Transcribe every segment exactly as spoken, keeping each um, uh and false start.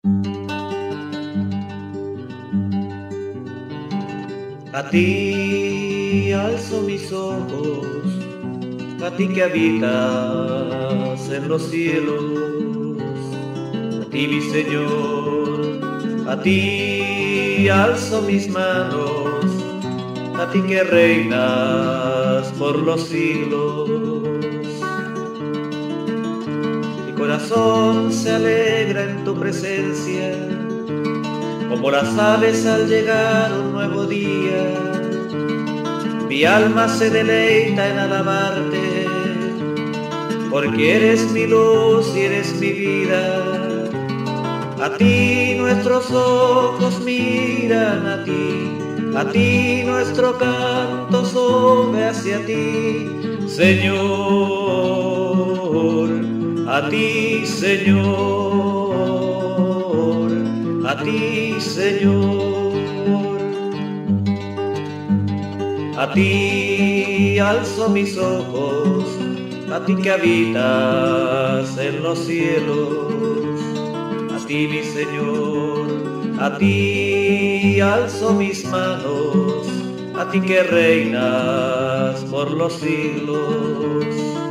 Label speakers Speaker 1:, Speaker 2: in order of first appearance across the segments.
Speaker 1: A ti alzo mis ojos, a ti que habitas en los cielos, a ti mi Señor, a ti alzo mis manos, a ti que reinas por los siglos. Mi corazón se alegra en tu presencia, como las aves al llegar un nuevo día. Mi alma se deleita en alabarte, porque eres mi luz y eres mi vida. A ti nuestros ojos miran, a ti, a ti nuestro canto sube hacia ti, Señor, a ti, Señor, a ti, Señor. A ti alzo mis ojos, a ti que habitas en los cielos, a ti mi Señor, a ti alzo mis manos, a ti que reinas por los siglos.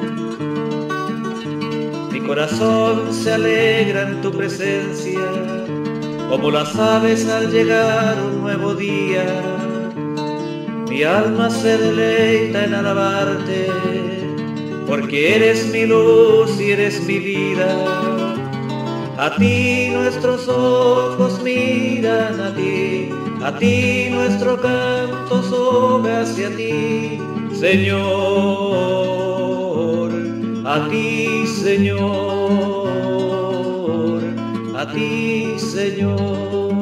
Speaker 1: Mi corazón se alegra en tu presencia, como las aves al llegar un nuevo día. Mi alma se deleita en alabarte, porque eres mi luz y eres mi vida. A ti nuestros ojos miran, a ti, a ti nuestro canto sube hacia ti, Señor, a ti, Señor, a ti, Señor.